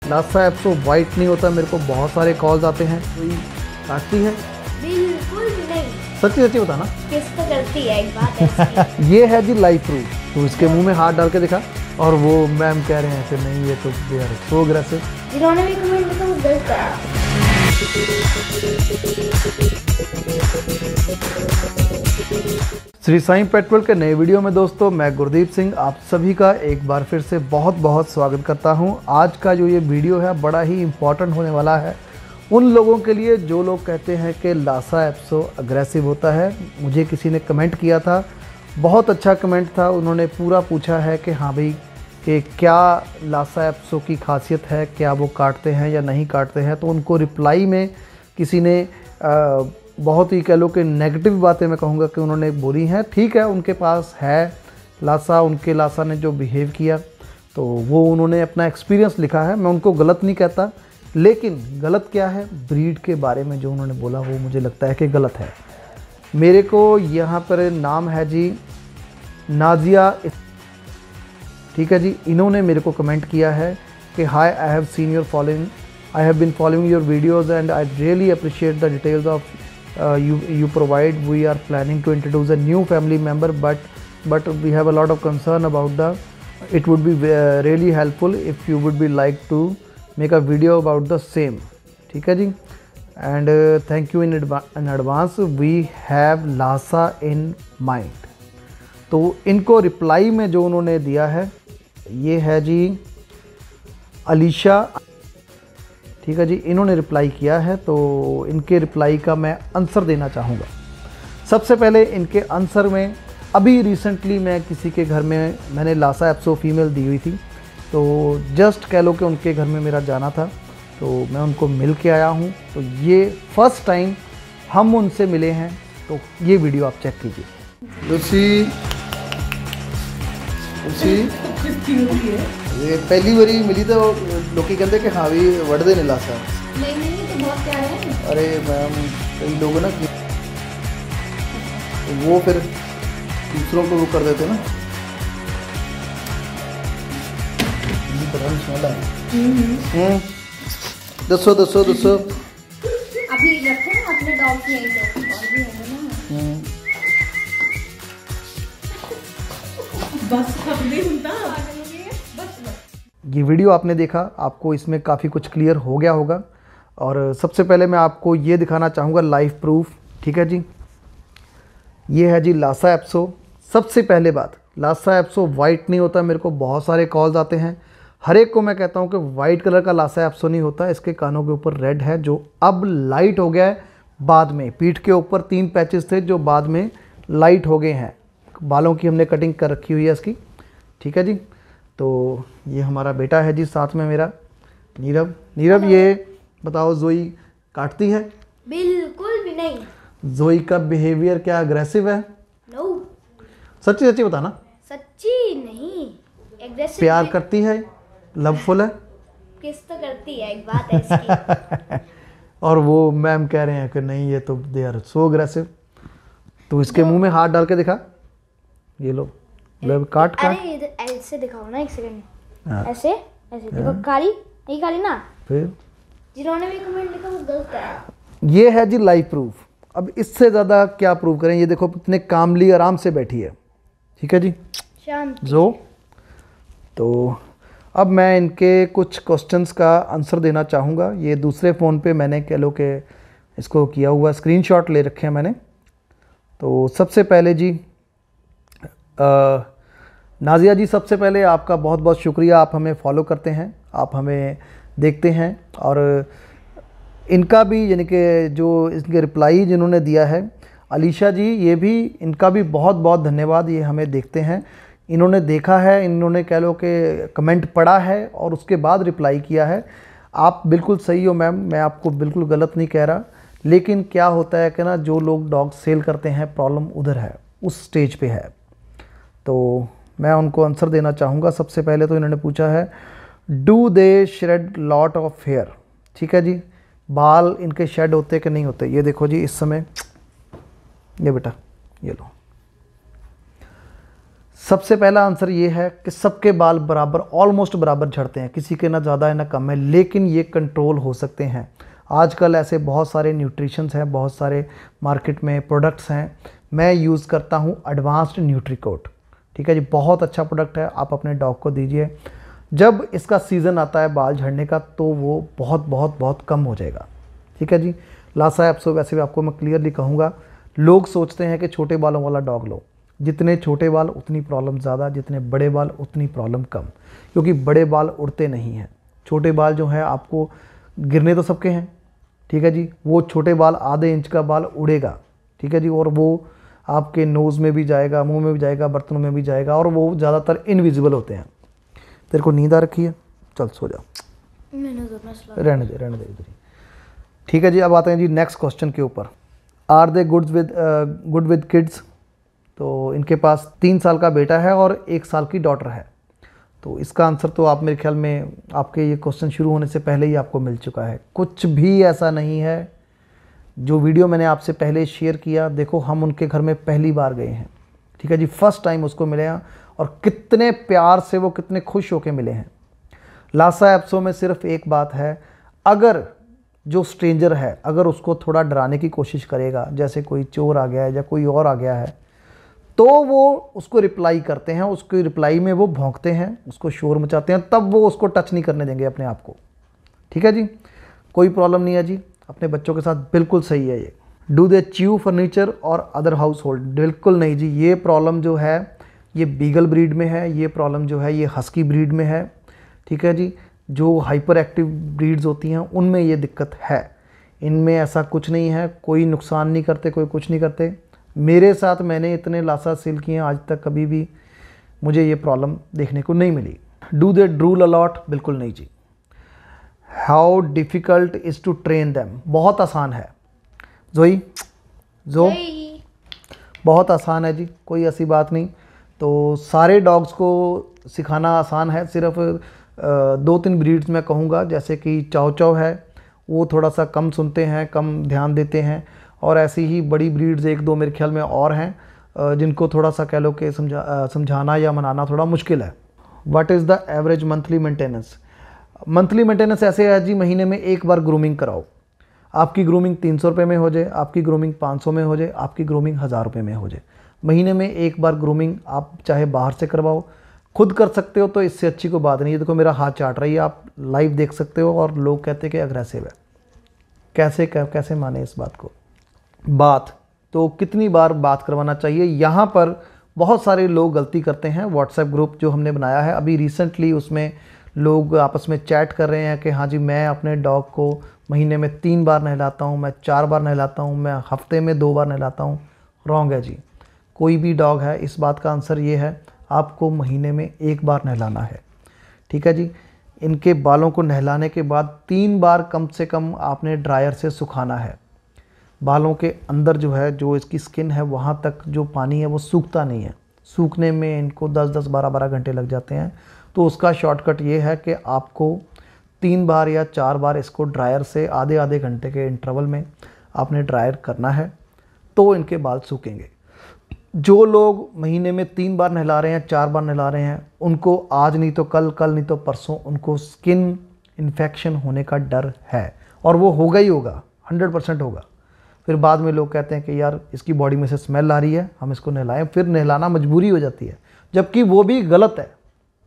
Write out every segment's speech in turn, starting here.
Lasa एप्सो white नहीं होता, मेरे को बहुत सारे कॉल्स आते हैं। कोई काटती है? बिल्कुल नहीं। सच्ची सच्ची बता ना। किस तो करती है, एक बात है। ये है जी लाइव प्रूफ। तो इसके मुंह में हाथ डाल के दिखा, और वो मैम कह रहे हैं कि नहीं ये तो दे आर सो अग्रेसिव। जिन्होंने भी कमेंट किया वो गलत है। श्री साईं पेट वर्ल्ड के नए वीडियो में दोस्तों मैं गुरदीप सिंह आप सभी का एक बार फिर से बहुत बहुत स्वागत करता हूं। आज का जो ये वीडियो है बड़ा ही इम्पॉर्टेंट होने वाला है उन लोगों के लिए जो लोग कहते हैं कि लासा एप्सो अग्रेसिव होता है। मुझे किसी ने कमेंट किया था, बहुत अच्छा कमेंट था। उन्होंने पूरा पूछा है कि हाँ भाई कि क्या लासा एप्सो की खासियत है, क्या वो काटते हैं या नहीं काटते हैं। तो उनको रिप्लाई में किसी ने बहुत ही कह लो कि नेगेटिव बातें मैं कहूँगा कि उन्होंने बोली हैं। ठीक है, उनके पास है लासा, उनके लासा ने जो बिहेव किया तो वो उन्होंने अपना एक्सपीरियंस लिखा है। मैं उनको गलत नहीं कहता, लेकिन गलत क्या है, ब्रीड के बारे में जो उन्होंने बोला वो मुझे लगता है कि गलत है। मेरे को यहाँ पर नाम है जी नाजिया, ठीक है जी। इन्होंने मेरे को कमेंट किया है कि hi, I have seen your following, I have been following your videos and I really appreciate the details of you provide. We are planning to introduce a new family member, but we have a lot of concern about the. It would be really helpful if you would be like to make a video about the same. ठीक है जी, and thank you in advance. We have Lhasa in mind. तो इनको reply में जो उन्होंने दिया है ये है जी अलीशा, ठीक है जी। इन्होंने रिप्लाई किया है तो इनके रिप्लाई का मैं आंसर देना चाहूँगा। सबसे पहले इनके आंसर में अभी रिसेंटली मैं किसी के घर में मैंने लासा एप्सो फीमेल दी हुई थी, तो जस्ट कह लो कि उनके घर में मेरा जाना था तो मैं उनको मिल के आया हूँ। तो ये फर्स्ट टाइम हम उनसे मिले हैं, तो ये वीडियो आप चेक कीजिए। लूसी ये पहली बारी मिली तो लोग कहते कि हाँ भी वड़दे नहीं लासा। नहीं तो बहुत प्यारा है। अरे मैम कई लोग ना वो फिर दूसरों को वो कर देते ना। दसो अभी रखे ना अपने डॉग में और भी होंगे ना। बस नहीं सुनता। ये वीडियो आपने देखा, आपको इसमें काफ़ी कुछ क्लियर हो गया होगा। और सबसे पहले मैं आपको ये दिखाना चाहूँगा लाइव प्रूफ, ठीक है जी। ये है जी लासा एप्सो। सबसे पहले बात, लासा एप्सो वाइट नहीं होता। मेरे को बहुत सारे कॉल्स आते हैं, हर एक को मैं कहता हूँ कि वाइट कलर का लासा एप्सो नहीं होता। इसके कानों के ऊपर रेड है जो अब लाइट हो गया है बाद में। पीठ के ऊपर 3 पैचेस थे जो बाद में लाइट हो गए हैं। बालों की हमने कटिंग कर रखी हुई है इसकी, ठीक है जी। तो ये हमारा बेटा है जी, साथ में मेरा नीरव। ये बताओ, जोई काटती है? बिल्कुल भी नहीं। जोई का बिहेवियर क्या अग्रेसिव है? नो। सच्ची बताना। सच्ची नहीं, एग्रेसिव। प्यार करती है, लवफुल है? किस तो करती है, एक बात है इसकी। और वो मैम कह रहे हैं कि नहीं ये तो दे आर सो अग्रेसिव। तो इसके मुंह में हाथ डाल के दिखा, ये लो काट। अरे ऐसे दिखाओ ना, एक सेकंड। ऐसे देखो, काली नहीं काली ना। फिर जिन्होंने भी कमेंट लिखा वो गलत है। ये है जी लाइव प्रूफ। अब इससे ज़्यादा क्या प्रूफ करें। ये देखो कितने कामली आराम से बैठी है, ठीक है जी, शांत जो। तो अब मैं इनके कुछ क्वेश्चंस का आंसर देना चाहूँगा। ये दूसरे फ़ोन पे मैंने कह लो कि इसको किया हुआ, स्क्रीनशॉट ले रखे हैं मैंने। तो सबसे पहले जी नाजिया जी, सबसे पहले आपका बहुत बहुत शुक्रिया। आप हमें फॉलो करते हैं, आप हमें देखते हैं। और इनका भी यानी कि जो इनके रिप्लाई जिन्होंने दिया है अलीशा जी, ये भी इनका भी बहुत बहुत धन्यवाद। ये हमें देखते हैं, इन्होंने देखा है, इन्होंने कह लो कि कमेंट पढ़ा है और उसके बाद रिप्लाई किया है। आप बिल्कुल सही हो मैम, मैं आपको बिल्कुल गलत नहीं कह रहा। लेकिन क्या होता है कि ना जो लोग डॉग सेल करते हैं, प्रॉब्लम उधर है, उस स्टेज पे है। तो मैं उनको आंसर देना चाहूँगा। सबसे पहले तो इन्होंने पूछा है do they shed lot of hair, ठीक है जी। बाल इनके शेड होते कि नहीं होते? ये देखो जी, इस समय ये बेटा ये लो, सबसे पहला आंसर ये है कि सबके बाल बराबर, ऑलमोस्ट बराबर झड़ते हैं, किसी के ना ज़्यादा है ना कम है, लेकिन ये कंट्रोल हो सकते हैं। आजकल ऐसे बहुत सारे न्यूट्रिशंस हैं, बहुत सारे मार्केट में प्रोडक्ट्स हैं। मैं यूज़ करता हूँ एडवांस्ड न्यूट्रीकोट, ठीक है जी, बहुत अच्छा प्रोडक्ट है, आप अपने डॉग को दीजिए। जब इसका सीज़न आता है बाल झड़ने का तो वो बहुत बहुत बहुत कम हो जाएगा, ठीक है जी। लासा एप्सो वैसे भी आपको मैं क्लियरली कहूँगा, लोग सोचते हैं कि छोटे बालों वाला डॉग लो, जितने छोटे बाल उतनी प्रॉब्लम ज़्यादा, जितने बड़े बाल उतनी प्रॉब्लम कम, क्योंकि बड़े बाल उड़ते नहीं हैं। छोटे बाल जो हैं आपको गिरने तो सबके हैं, ठीक है जी, वो छोटे बाल आधे इंच का बाल उड़ेगा, ठीक है जी, और वो आपके नोज़ में भी जाएगा, मुंह में भी जाएगा, बर्तनों में भी जाएगा, और वो ज़्यादातर इनविजिबल होते हैं। तेरे को नींद आ रखी है, चल सो जा, रहने दे इधर ही, ठीक है जी। अब आते हैं जी नेक्स्ट क्वेश्चन के ऊपर। Are they good with kids? तो इनके पास 3 साल का बेटा है और 1 साल की डॉटर है। तो इसका आंसर तो आप मेरे ख्याल में आपके ये क्वेश्चन शुरू होने से पहले ही आपको मिल चुका है। कुछ भी ऐसा नहीं है, जो वीडियो मैंने आपसे पहले शेयर किया, देखो हम उनके घर में पहली बार गए हैं, ठीक है जी, फर्स्ट टाइम उसको मिले हैं, और कितने प्यार से वो कितने खुश होके मिले हैं। लासा एप्सो में सिर्फ एक बात है, अगर जो स्ट्रेंजर है अगर उसको थोड़ा डराने की कोशिश करेगा, जैसे कोई चोर आ गया है या कोई और आ गया है, तो वो उसको रिप्लाई करते हैं, उसके रिप्लाई में वो भौंकते हैं, उसको शोर मचाते हैं, तब वो उसको टच नहीं करने देंगे अपने आप को, ठीक है जी, कोई प्रॉब्लम नहीं है जी, अपने बच्चों के साथ बिल्कुल सही है ये। डू दे च्यू फर्नीचर और अदर हाउस होल्ड? बिल्कुल नहीं जी, ये प्रॉब्लम जो है ये बीगल ब्रीड में है, ये प्रॉब्लम जो है ये हस्की ब्रीड में है, ठीक है जी। जो हाइपर एक्टिव ब्रीड्स होती हैं उनमें ये दिक्कत है, इनमें ऐसा कुछ नहीं है, कोई नुकसान नहीं करते, कोई कुछ नहीं करते। मेरे साथ मैंने इतने लासा सील किए हैं, आज तक कभी भी मुझे ये प्रॉब्लम देखने को नहीं मिली। Do they drool a lot? बिल्कुल नहीं जी। How difficult is to train them? बहुत आसान है जोई, बहुत आसान है जी, कोई ऐसी बात नहीं। तो सारे डॉग्स को सिखाना आसान है, सिर्फ 2-3 ब्रीड्स मैं कहूँगा, जैसे कि चाव चाव है, वो थोड़ा सा कम सुनते हैं, कम ध्यान देते हैं, और ऐसी ही बड़ी ब्रीड्स 1-2 मेरे ख्याल में और हैं जिनको थोड़ा सा कह लो कि समझाना या मनाना थोड़ा मुश्किल है। What is the average monthly maintenance? Monthly maintenance ऐसे है जी, महीने में 1 बार ग्रूमिंग कराओ। आपकी ग्रूमिंग 300 रुपये में हो जाए, आपकी ग्रूमिंग 500 में हो जाए, आपकी ग्रूमिंग 1000 रुपये में हो जाए। महीने में 1 बार ग्रूमिंग आप चाहे बाहर से करवाओ, खुद कर सकते हो तो इससे अच्छी कोई बात नहीं है। देखो मेरा हाथ चाट रही है, आप लाइव देख सकते हो, और लोग कहते हैं कि अग्रेसिव है, कैसे माने इस बात को। बात तो कितनी बार बात करवाना चाहिए? यहाँ पर बहुत सारे लोग गलती करते हैं। व्हाट्सएप ग्रुप जो हमने बनाया है अभी रिसेंटली, उसमें लोग आपस में चैट कर रहे हैं कि हाँ जी मैं अपने डॉग को महीने में 3 बार नहलाता हूँ, मैं 4 बार नहलाता हूँ, मैं हफ्ते में 2 बार नहलाता हूँ। रॉन्ग है जी, कोई भी डॉग है, इस बात का आंसर ये है आपको महीने में 1 बार नहलाना है, ठीक है जी। इनके बालों को नहलाने के बाद 3 बार कम से कम आपने ड्रायर से सुखाना है। बालों के अंदर जो है, जो इसकी स्किन है, वहाँ तक जो पानी है वो सूखता नहीं है, सूखने में इनको 10-10, 12-12 घंटे लग जाते हैं। तो उसका शॉर्टकट ये है कि आपको 3 बार या 4 बार इसको ड्रायर से आधे घंटे के इंटरवल में आपने ड्रायर करना है, तो इनके बाल सूखेंगे। जो लोग महीने में 3 बार नहला रहे हैं, 4 बार नहला रहे हैं, उनको आज नहीं तो कल, कल नहीं तो परसों उनको स्किन इन्फेक्शन होने का डर है, और वो होगा ही होगा, 100% होगा। फिर बाद में लोग कहते हैं कि यार इसकी बॉडी में से स्मेल आ रही है, हम इसको नहलाएं, फिर नहलाना मजबूरी हो जाती है, जबकि वो भी गलत है।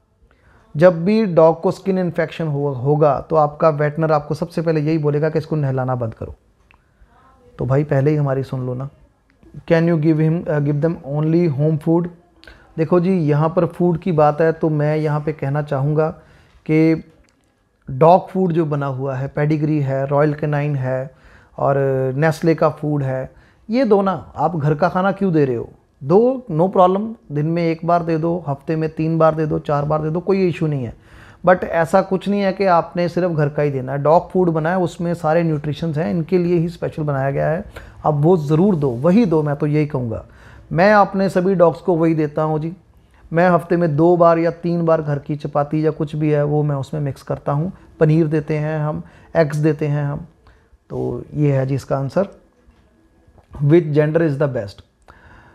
जब भी डॉग को स्किन इन्फेक्शन होगा तो आपका वेटनर आपको सबसे पहले यही बोलेगा कि इसको नहलाना बंद करो। तो भाई पहले ही हमारी सुन लो ना। Can you give them only home food? देखो जी, यहाँ पर फूड की बात है तो मैं यहाँ पे कहना चाहूँगा कि डॉग फूड जो बना हुआ है, पेडिग्री है, रॉयल कैनाइन है और नेस्ले का फूड है, ये दो ना। आप घर का खाना क्यों दे रहे हो? दो, नो प्रॉब्लम, दिन में 1 बार दे दो, हफ्ते में 3 बार दे दो, 4 बार दे दो, कोई इशू नहीं है। बट ऐसा कुछ नहीं है कि आपने सिर्फ घर का ही देना है। डॉग फूड बना है, उसमें सारे न्यूट्रिशंस हैं, इनके लिए ही स्पेशल बनाया गया है। अब वो ज़रूर दो, वही दो, मैं तो यही कहूँगा। मैं अपने सभी डॉग्स को वही देता हूँ जी। मैं हफ्ते में 2 बार या 3 बार घर की चपाती या कुछ भी है वो मैं उसमें मिक्स करता हूँ। पनीर देते हैं हम, एग्स देते हैं हम। तो ये है जी इसका answer. Which gender is the best?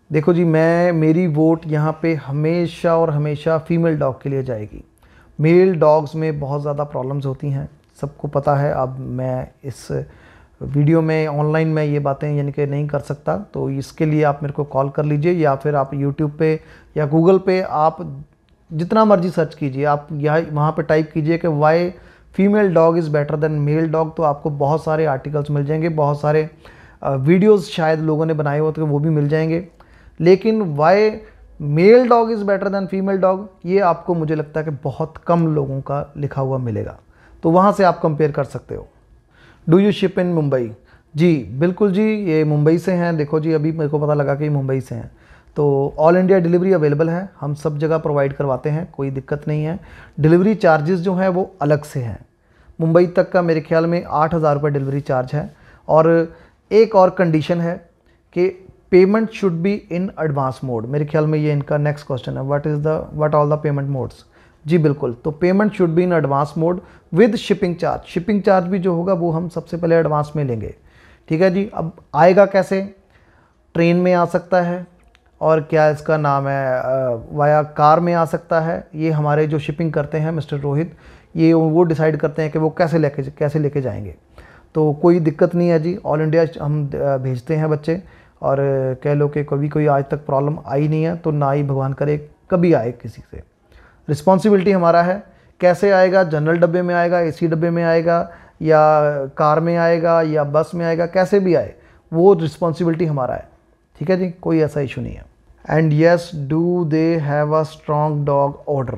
देखो जी, मेरी वोट यहाँ पे हमेशा और हमेशा फीमेल डॉग के लिए जाएगी। मेल डॉग्स में बहुत ज़्यादा प्रॉब्लम्स होती हैं, सबको पता है। अब मैं इस वीडियो में ऑनलाइन में ये बातें यानी कि नहीं कर सकता, तो इसके लिए आप मेरे को कॉल कर लीजिए, या फिर आप यूट्यूब पे या गूगल पे आप जितना मर्जी सर्च कीजिए, आप यहाँ वहाँ पे टाइप कीजिए कि why female dog is better than male dog, तो आपको बहुत सारे आर्टिकल्स मिल जाएंगे, बहुत सारे वीडियोस शायद लोगों ने बनाए हो तो वो भी मिल जाएंगे। लेकिन why male dog is better than female dog, ये आपको मुझे लगता है कि बहुत कम लोगों का लिखा हुआ मिलेगा, तो वहाँ से आप कंपेयर कर सकते हो। Do you ship in Mumbai? जी बिल्कुल जी, ये मुंबई से हैं। देखो जी, अभी मेरे को पता लगा कि ये मुंबई से हैं, तो ऑल इंडिया डिलीवरी अवेलेबल है, हम सब जगह प्रोवाइड करवाते हैं, कोई दिक्कत नहीं है। डिलीवरी चार्जेस जो हैं वो अलग से हैं। मुंबई तक का मेरे ख्याल में 8,000 रुपये डिलीवरी चार्ज है। और एक और कंडीशन है कि payment should be in advance mode. मेरे ख्याल में ये इनका नेक्स्ट क्वेश्चन है, what all the payment modes. जी बिल्कुल, तो payment should be in advance mode with shipping charge. Shipping charge भी जो होगा वो हम सबसे पहले एडवांस में लेंगे, ठीक है जी। अब आएगा कैसे? ट्रेन में आ सकता है, और क्या इसका नाम है, वाया कार में आ सकता है। ये हमारे जो शिपिंग करते हैं मिस्टर रोहित, ये वो डिसाइड करते हैं कि वो कैसे लेके जाएंगे, तो कोई दिक्कत नहीं है जी। ऑल इंडिया हम भेजते हैं बच्चे, और कह लो कि कभी कोई आज तक प्रॉब्लम आई नहीं है, तो ना ही भगवान करे कभी आए किसी से। रिस्पॉन्सिबिलिटी हमारा है। कैसे आएगा? जनरल डब्बे में आएगा, एसी डब्बे में आएगा, या कार में आएगा, या बस में आएगा, कैसे भी आए वो रिस्पॉन्सिबिलिटी हमारा है, ठीक है जी, कोई ऐसा इशू नहीं है। And yes, do they have a strong dog order?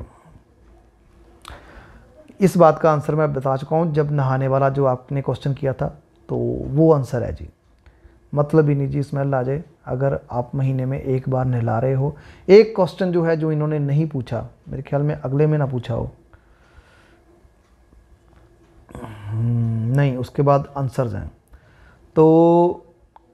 इस बात का आंसर मैं बता चुका हूँ, जब नहाने वाला जो आपने क्वेश्चन किया था, तो वो आंसर है जी। मतलब ही नहीं जी स्मेल आ जाए अगर आप महीने में एक बार नहला रहे हो। एक क्वेश्चन जो है जो इन्होंने नहीं पूछा, मेरे ख्याल में अगले में ना पूछा हो, नहीं, उसके बाद आंसर्स हैं। तो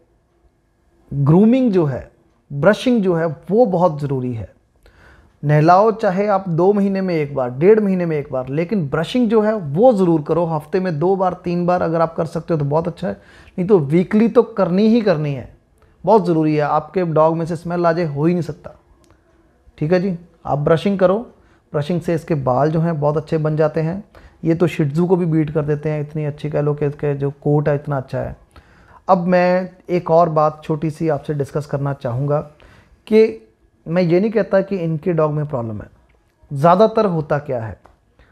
ग्रूमिंग जो है, ब्रशिंग जो है वो बहुत ज़रूरी है। नहलाओ चाहे आप 2 महीने में एक बार, 1.5 महीने में एक बार, लेकिन ब्रशिंग जो है वो ज़रूर करो। हफ्ते में 2 बार 3 बार अगर आप कर सकते हो तो बहुत अच्छा है, नहीं तो वीकली तो करनी ही करनी है, बहुत ज़रूरी है। आपके डॉग में से स्मेल आ जाए, हो ही नहीं सकता, ठीक है जी। आप ब्रशिंग करो, ब्रशिंग से इसके बाल जो हैं बहुत अच्छे बन जाते हैं। ये तो शिट्जू को भी बीट कर देते हैं, इतनी अच्छी कह लो कि इसके जो कोट है इतना अच्छा है। अब मैं एक और बात छोटी सी आपसे डिस्कस करना चाहूँगा कि मैं ये नहीं कहता कि इनके डॉग में प्रॉब्लम है, ज़्यादातर होता क्या है।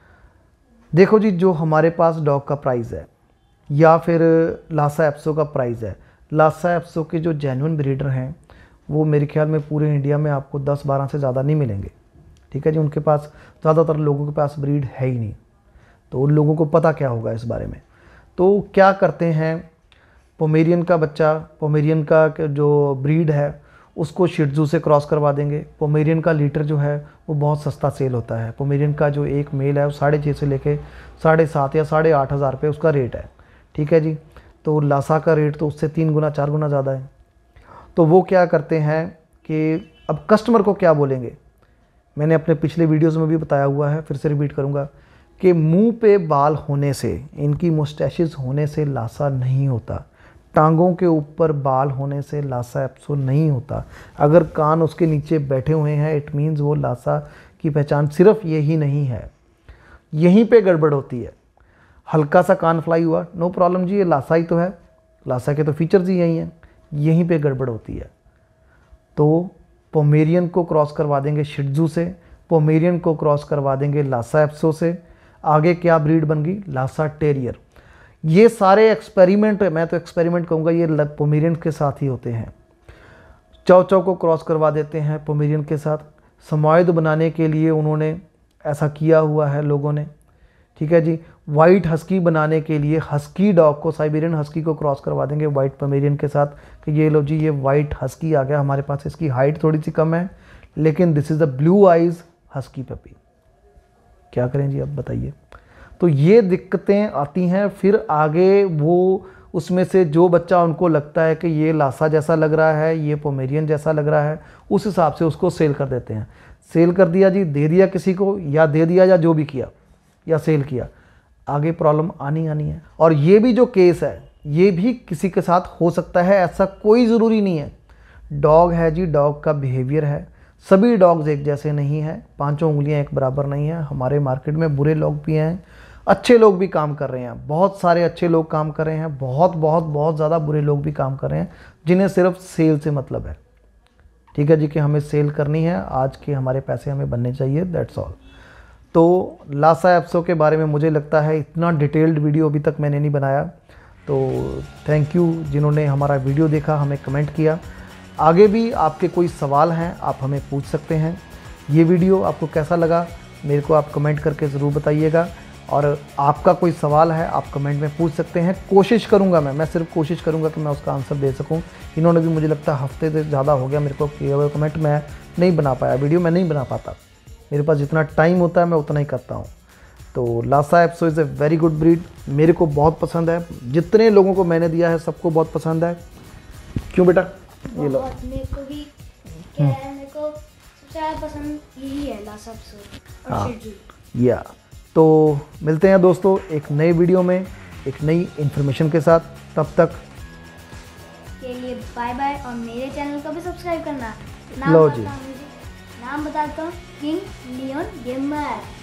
देखो जी, जो हमारे पास डॉग का प्राइस है, या फिर लासा एप्सो का प्राइस है, लासा एप्सो के जो जेन्युइन ब्रीडर हैं वो मेरे ख्याल में पूरे इंडिया में आपको 10-12 से ज़्यादा नहीं मिलेंगे, ठीक है जी। उनके पास ज़्यादातर लोगों के पास ब्रीड है ही नहीं, तो उन लोगों को पता क्या होगा इस बारे में। तो क्या करते हैं, पोमेरियन का बच्चा, पोमेरियन का जो ब्रीड है उसको शिट्जू से क्रॉस करवा देंगे। पोमेरियन का लीटर जो है वो बहुत सस्ता सेल होता है। पोमेरियन का जो एक मेल है वो 6.5 से लेके 7.5 या 8.5 रुपये उसका रेट है, ठीक है जी। तो लासा का रेट तो उससे 3 गुना 4 गुना ज़्यादा है। तो वो क्या करते हैं कि अब कस्टमर को क्या बोलेंगे, मैंने अपने पिछले वीडियोज़ में भी बताया हुआ है, फिर से रिपीट करूँगा कि मुंह पे बाल होने से, इनकी मुस्टैशेस होने से लासा नहीं होता। टांगों के ऊपर बाल होने से लासा एप्सो नहीं होता। अगर कान उसके नीचे बैठे हुए हैं, इट मीन्स वो लासा की पहचान सिर्फ यही नहीं है, यहीं पे गड़बड़ होती है। हल्का सा कान फ्लाई हुआ, नो प्रॉब्लम जी, ये लासा ही तो है, लासा के तो फीचर्स ही यही हैं, यहीं पे गड़बड़ होती है। तो पोमेरियन को क्रॉस करवा देंगे शिट्जू से, पोमेरियन को क्रॉस करवा देंगे लासा एप्सो से, आगे क्या ब्रीड बन गई, लासा टेरियर। ये सारे एक्सपेरिमेंट, मैं तो एक्सपेरिमेंट कहूँगा, ये पोमेरियन के साथ ही होते हैं। चौ चौ को क्रॉस करवा देते हैं पोमेरियन के साथ, समायद बनाने के लिए उन्होंने ऐसा किया हुआ है लोगों ने, ठीक है जी। वाइट हस्की बनाने के लिए हस्की डॉग को, साइबेरियन हस्की को क्रॉस करवा देंगे वाइट पोमेरियन के साथ कि ये लो जी, ये वाइट हस्की आ गया हमारे पास, इसकी हाइट थोड़ी सी कम है, लेकिन this is the blue eyes husky puppy. क्या करें जी, अब बताइए। तो ये दिक्कतें आती हैं। फिर आगे वो उसमें से जो बच्चा उनको लगता है कि ये लासा जैसा लग रहा है, ये पोमेरियन जैसा लग रहा है, उस हिसाब से उसको सेल कर देते हैं। सेल कर दिया जी, दे दिया किसी को, या दे दिया या जो भी किया, या सेल किया, आगे प्रॉब्लम आनी है। और ये भी जो केस है ये भी किसी के साथ हो सकता है, ऐसा कोई ज़रूरी नहीं है। डॉग है जी, डॉग का बिहेवियर है। सभी डॉग्स एक जैसे नहीं हैं, पांचों उंगलियां एक बराबर नहीं हैं। हमारे मार्केट में बुरे लोग भी हैं, अच्छे लोग भी काम कर रहे हैं। बहुत सारे अच्छे लोग काम कर रहे हैं, बहुत बहुत बहुत ज़्यादा बुरे लोग भी काम कर रहे हैं, जिन्हें सिर्फ सेल से मतलब है। ठीक है जी, कि हमें सेल करनी है, आज के हमारे पैसे हमें बनने चाहिए, दैट्स ऑल। तो लासा एप्सो के बारे में मुझे लगता है इतना डिटेल्ड वीडियो अभी तक मैंने नहीं बनाया। तो थैंक यू जिन्होंने हमारा वीडियो देखा, हमें कमेंट किया। आगे भी आपके कोई सवाल हैं आप हमें पूछ सकते हैं। ये वीडियो आपको कैसा लगा मेरे को आप कमेंट करके ज़रूर बताइएगा, और आपका कोई सवाल है आप कमेंट में पूछ सकते हैं। कोशिश करूँगा मैं सिर्फ कोशिश करूँगा कि मैं उसका आंसर दे सकूँ। इन्होंने भी मुझे लगता है हफ्ते से ज़्यादा हो गया मेरे को किए हुए कमेंट, मैं नहीं बना पाया, वीडियो मैं नहीं बना पाता। मेरे पास जितना टाइम होता है मैं उतना ही करता हूँ। तो Lhasa apso is a very good breed, मेरे को बहुत पसंद है। जितने लोगों को मैंने दिया है सबको बहुत पसंद है। क्यों बेटा? ये लो। मेरे को भी क्या है, मेरे को सबसे ज़्यादा पसंद यही है लासा एप्सो और शिजू। या तो मिलते हैं दोस्तों एक नए वीडियो में एक नई इन्फॉर्मेशन के साथ। तब तक के लिए बाय बाय, और मेरे चैनल को भी सब्सक्राइब करना। लो जी, नाम बताता हूँ, किंग लियोन गेमर।